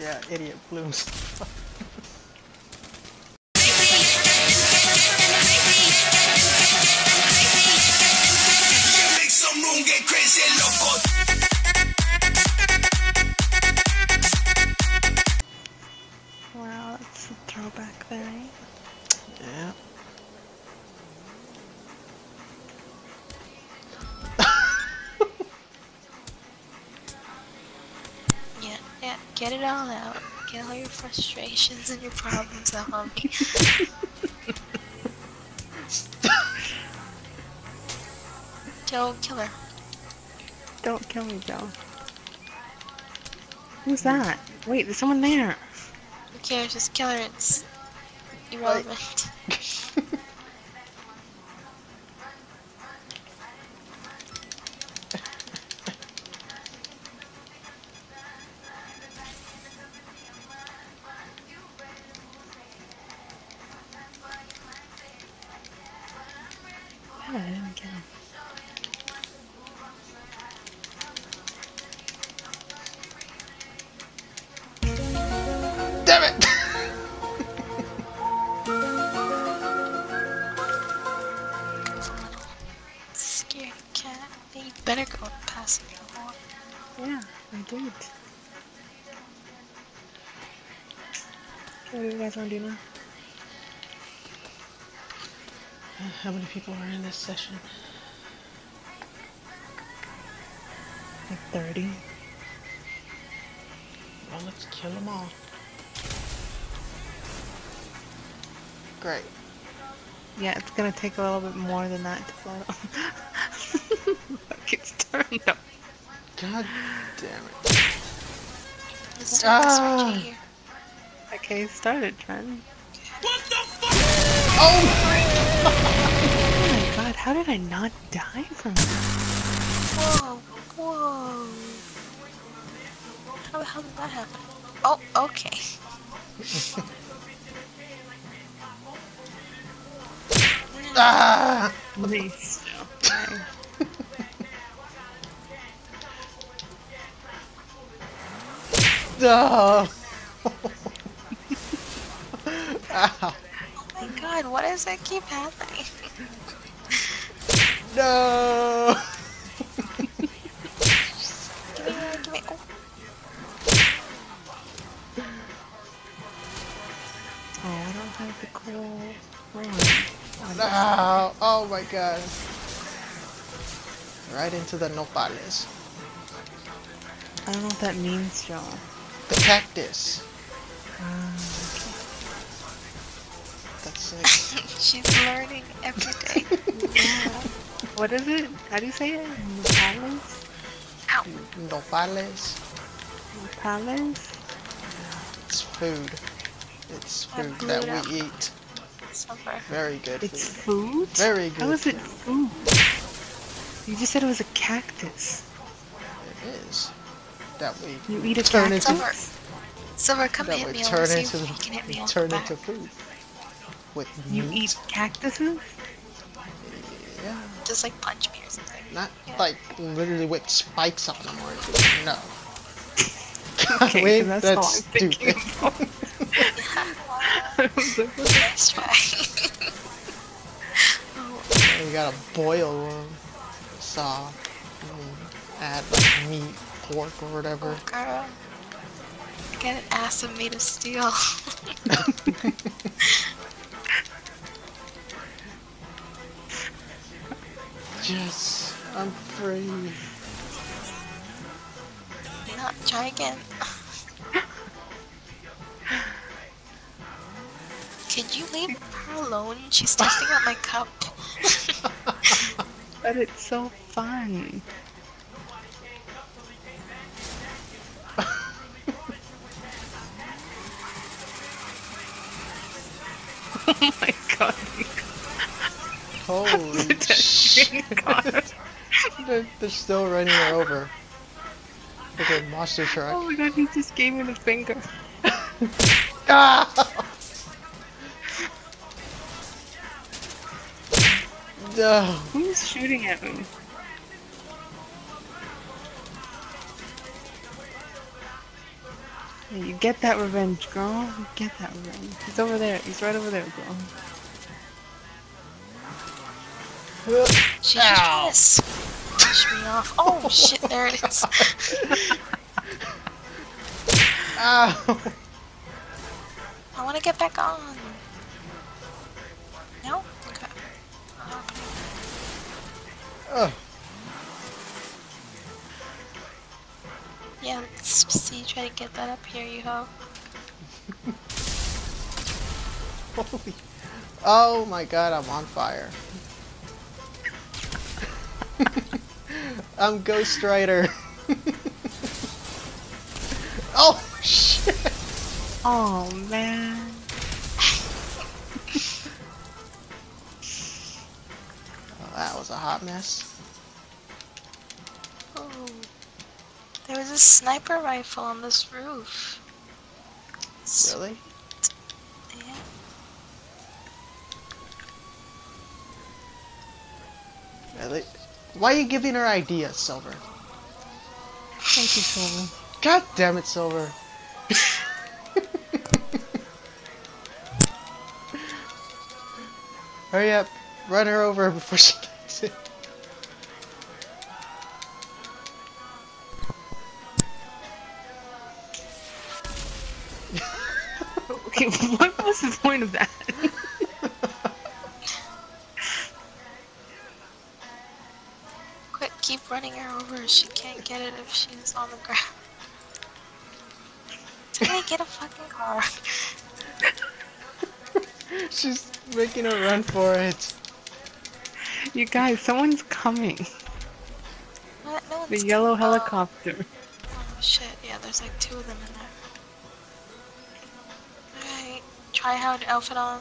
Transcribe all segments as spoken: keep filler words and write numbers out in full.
Yeah, idiot blooms. Make some room, get crazy, loco. Wow, that's a throwback there, eh? Yeah. Yeah, yeah, get it all out. Get all your frustrations and your problems out on me. Joe, kill her. Don't kill me, Joe. Who's that? Wait, there's someone there. Who cares? Just kill her. It's irrelevant. Oh, I didn't kill him. Damn it! Scared cat. You better go and pass it along. Yeah, I did. What do you guys want to do now? How many people are in this session? Like thirty. Well, let's kill them all. Great. Yeah, it's gonna take a little bit more than that to blow up. Look, it's turned up. God damn it. Let's start this Ah. right here. Okay, started, Trent. What the fuck? Oh! Oh my god, how did I not die from that? Whoa, whoa. How the hell did that happen? Oh, okay. Ah! Nice. Okay. No! Ow! Oh my god, why does that keep happening? No! Give me that, give me. Oh. Oh, I don't have the cool run. No! Oh my god. Right into the nopales. I don't know what that means, Joe. The cactus. Um, That's it. She's learning every day. yeah. What is it? How do you say it? Nopales? Ow. Nopales. Nopales? It's food. It's I food blew that it up. we eat. Somewhere. Very good It's food. food? Very good How is it food. food? You just said it was a cactus. It is. That we You eat a turn cactus? into Silver. Silver, come that hit we me. I turn wanna see into if the, you can hit me we on turn the into back. food. With You meat. eat cactuses? Yeah. Just like punch me or something. Not Yeah. like literally with spikes on them or no. Okay, Wait, 'cause that's, all I'm that's thinking stupid. about. I was like, what the- Nice try. You gotta boil them, saw, and add like meat, pork, or whatever. Oh, girl. I got an ass made of steel. Yes, I'm free. Not try again. Could you leave her alone? She's testing out my cup. But it's so fun. Oh my god. Holy shit. they're, they're still running her over. Like a monster truck. Oh my god, he just gave me the finger. Ah! No. Who's shooting at me? Yeah, you get that revenge, girl. You get that revenge. He's over there. He's right over there, girl. She's just trying to smash me off. Oh shit, there it is. Ow! I want to get back on. No? Okay. Ugh. Yeah, let's see, try to get that up here, you ho. Holy. Oh my god, I'm on fire. I'm Ghost Rider. Oh shit! Oh man. Oh, that was a hot mess. Ooh. There was a sniper rifle on this roof. Really? Yeah. Really? Why are you giving her ideas, Silver? Thank you, Silver. God damn it, Silver. Hurry up. Run her over before she gets it. Okay, what was the point of that? Quick, keep running her over. She can't get it if she's on the ground. Somebody get a fucking car. She's making a run for it. You guys, someone's coming. What? No The one's yellow coming. Oh. helicopter. Oh shit, yeah, there's like two of them in there. Alright, try hard outfit on.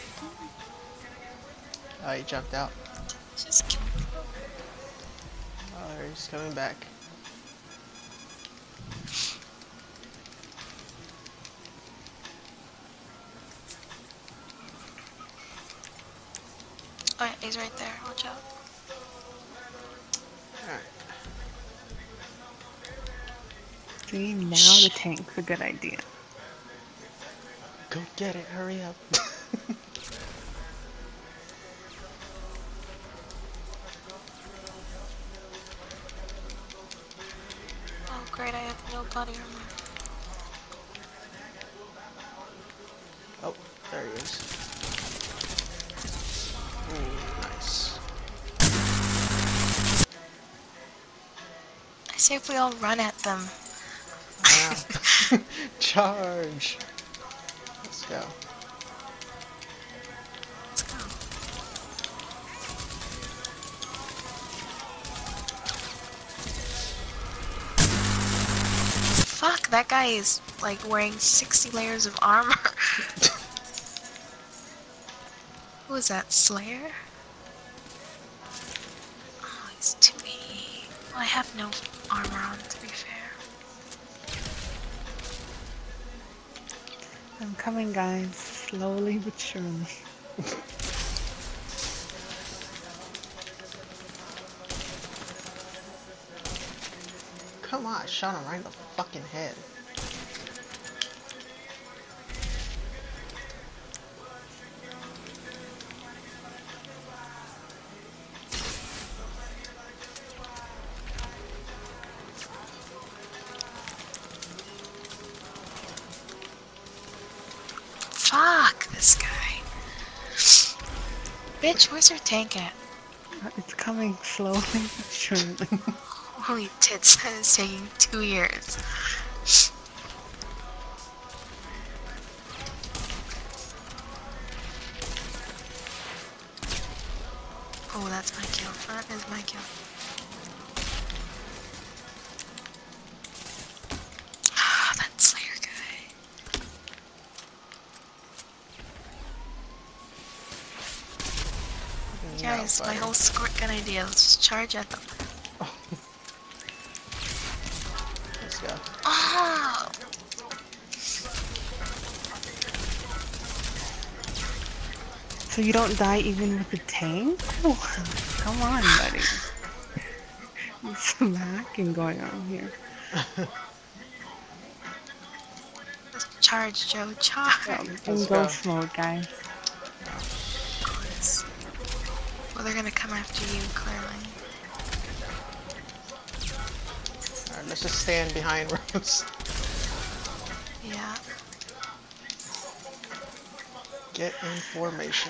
Oh, he jumped out. Just kill him. Oh, he's coming back. Oh yeah, he's right there, watch out. Alright. See, now the tank's a good idea. Go get it, hurry up. Oh great, I have no body armor. Oh, there he is. Ooh, nice. I say if we all run at them. Wow. Charge. Let's go. Let's go. Fuck, that guy is like wearing sixty layers of armor. Who is that, Slayer? Oh, he's two eighty. Well, I have no armor on, to be fair. I'm coming, guys. Slowly but surely. Come on, I shot him right in the fucking head. Fuck this guy. Bitch, where's your tank at? It's coming slowly but surely. Holy tits, that is taking two years. Oh, that's my kill. That is my kill. Ah, that Slayer guy. Guys, my whole squirt gun idea. Let's just charge at them. Let's go. Oh! So you don't die even with the tank? Oh, come on, buddy. There's some hacking going on here. charge, Joe. Charge. In Let's go. ghost mode, guys. Well, they're gonna come after you, clearly. Alright, let's just stand behind Rose. Yeah. Get in formation.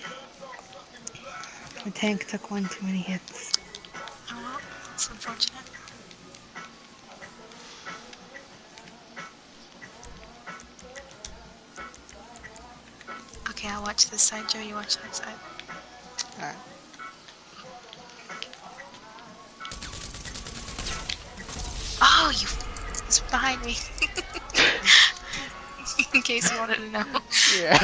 The tank took one too many hits. Oh well, it's unfortunate. Okay, I'll watch this side, Joe. You watch that side. Alright. Oh, you! It's behind me. In case you wanted to know. Yeah.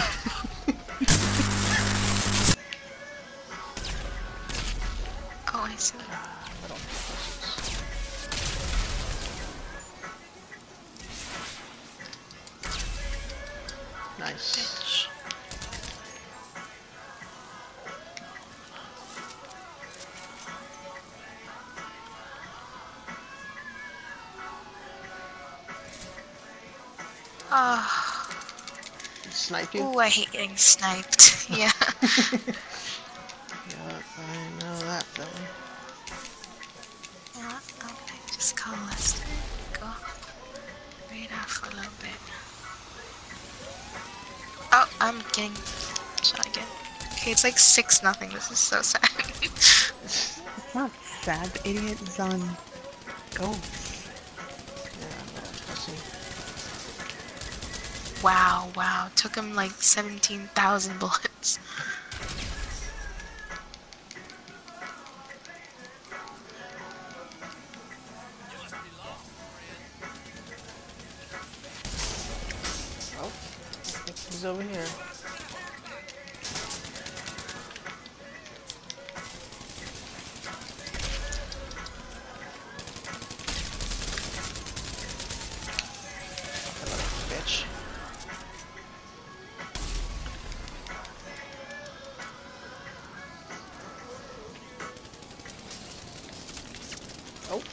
Oh, I see. Nice. Bitch. Oh. Snipe you? Ooh, I hate getting sniped. Yeah. Yeah, I know that feeling. Yeah, okay, just call us. Go. Radar for a little bit. Oh, I'm getting shot again. Okay, it's like six nothing. This is so sad. It's not sad. The idiot is on ghost. Yeah, I see. Wow, wow. Took him like seventeen thousand bullets. Oh, I think he's over here. Bitch. Oh.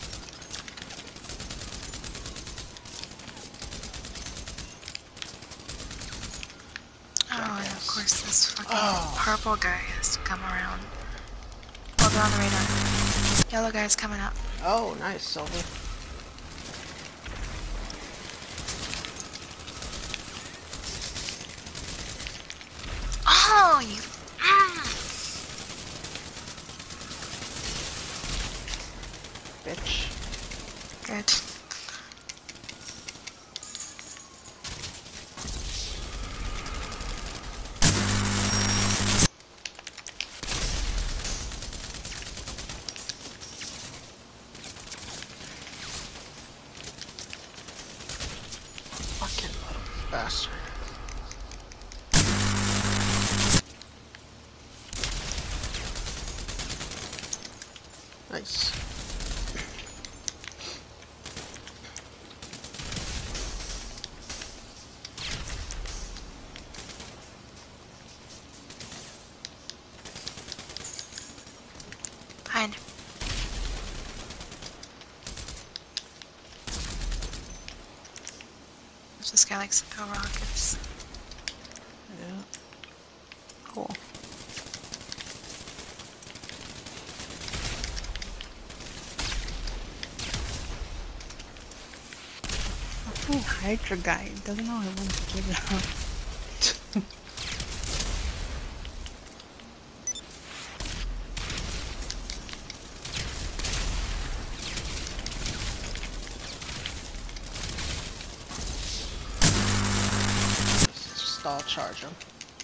Oh, and of course this fucking Oh. purple guy has to come around. Oh, they're on the radar. Yellow guy's coming up. Oh, nice, Sylvie. Oh, you. Mm. Bitch. Good. Fucking little bastard. Nice. Behind. This guy likes to throw rockets. Yeah. Cool. Fucking Hydra guy doesn't know I want to give it up. Stall charge him.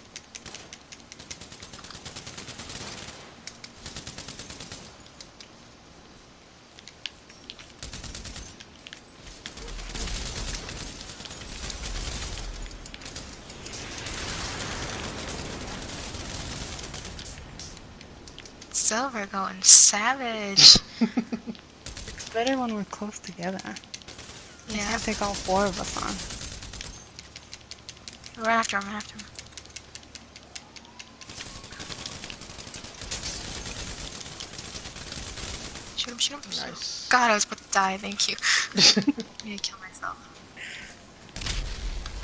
Silver going savage. It's better when we're close together. You Yeah. can't take all four of us on. Run after him, run after him. Shoot him, shoot him. shoot him. Nice. God, I was about to die, thank you. I need to kill myself.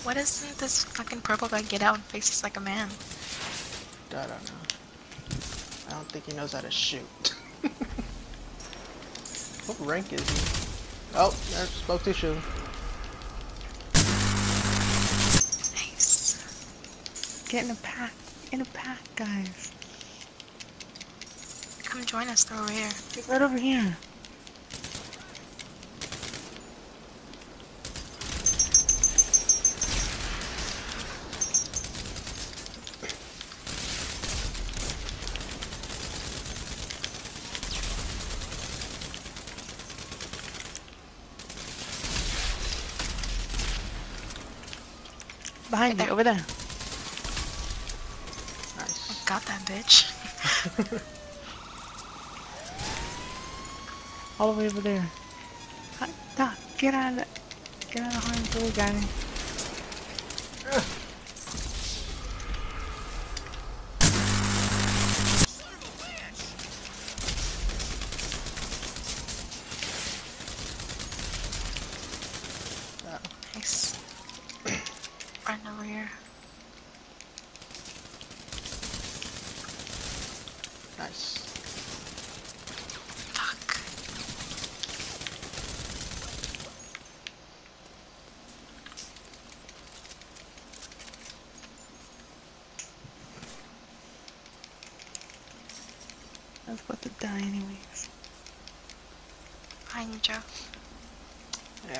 What doesn't this fucking purple guy get out and faces like a man? I don't know. I don't think he knows how to shoot. What rank is he? Oh, there's spoke to shoe. Nice. Get in a pack. In a pack, guys. Come join us, they're over here. Get right over here. Behind you, over there. Nice. Got that bitch. All the way over there. Hot, Doc, get out of the, get out of harm's way, guys. Nice. Right over here. Nice. Fuck. I was about to die anyways. Behind you, Joe. Yeah.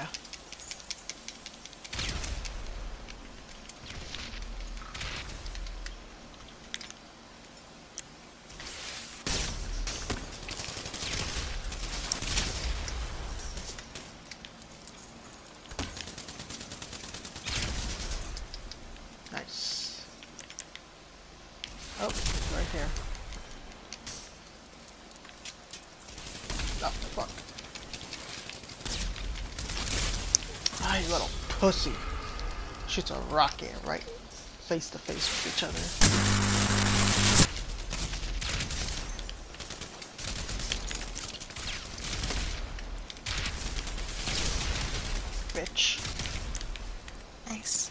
Nice. Oh, it's right here. Oh, fuck. Ah, you little pussy. Shoots a rocket right face to face with each other. Bitch. Nice.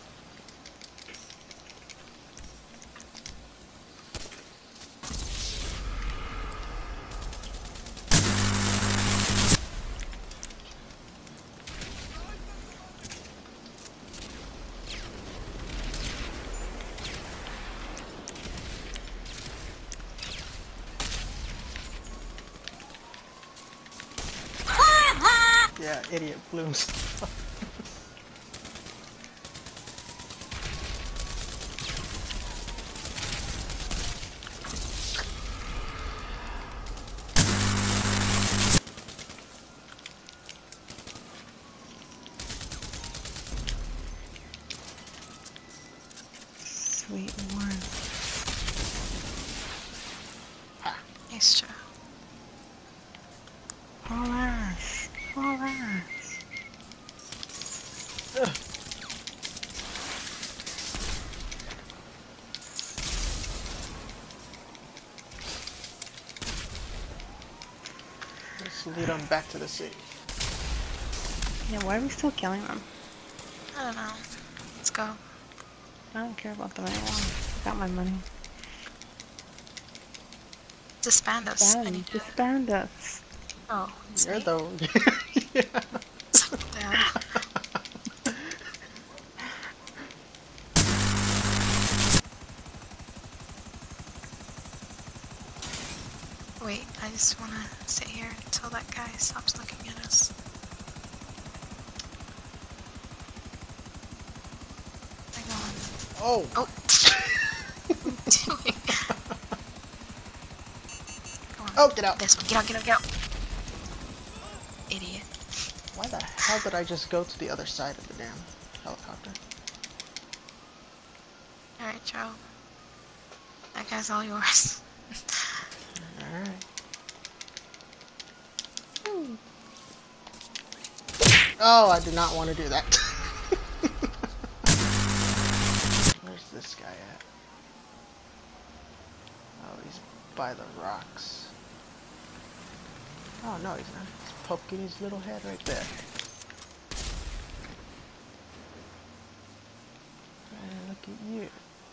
Yeah, idiot blooms. Sweet one. Nice, Joe. All ass. All ass. Let's lead them back to the city. Yeah, why are we still killing them? I don't know. Let's go. I don't care about them anymore. I got my money. Disband us. I Disband, need to... disband us. Oh, it's You're me. the yeah. Yeah. Wait, I just wanna sit here until that guy stops looking at us. Hang on. Oh. Oh! What are you doing? Go on. Oh, get out. This one. Get out, get out, get out. Idiot. Why the hell did I just go to the other side of the damn helicopter? Alright, Joe. That guy's all yours. Alright. Oh, I did not want to do that. Where's this guy at? Oh, he's by the rocks. Oh, no, he's not. He's poking his little head right there. Look at you.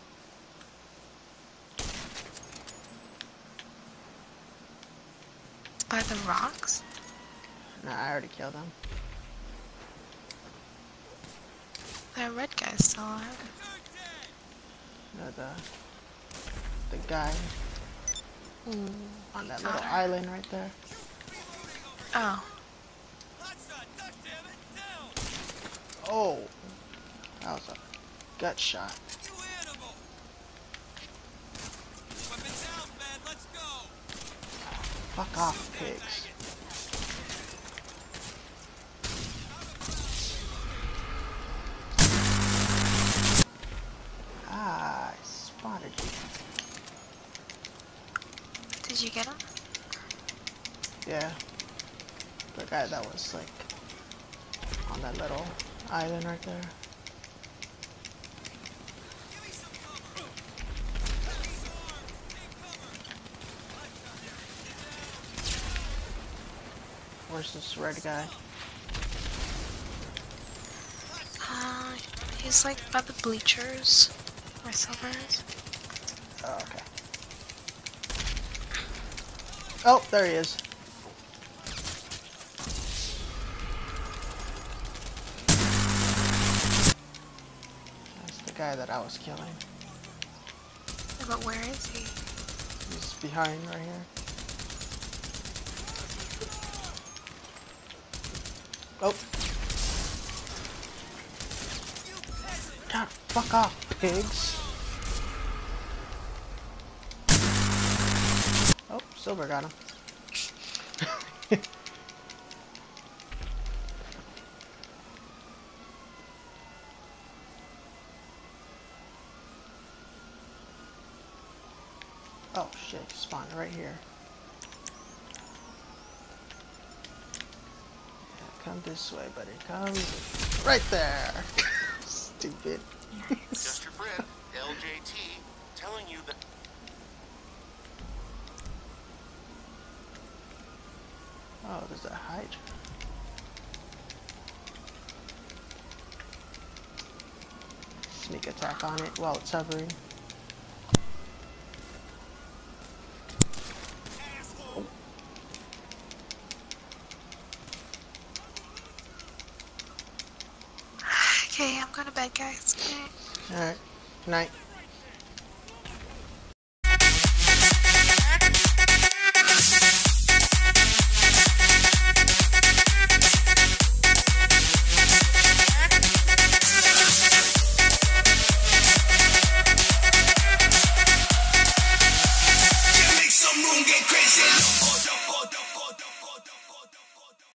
By the rocks? Nah, I already killed him. That red guy's still alive. No, the the guy Ooh, on that got little her. island right there. Oh, Oh, that was a gut shot. Fuck off, pigs. Ah, I spotted you. did you get him? Yeah. The guy that was like on that little island right there. Where's this red guy? Uh, he's like by the bleachers. Where Silver is. Oh, okay. Oh, there he is. That's the guy that I was killing. Yeah, but where is he? He's behind right here. Oh. God, fuck off, pigs. Oh, Silver got him. Oh shit, he spawned right here. Yeah, come this way, buddy. Come right there. Stupid. Just your friend, L J T, telling you that. Oh, there's a Hydra. Sneak attack on it while it's hovering. Okay, I'm going to bed, guys. Okay. Alright, night.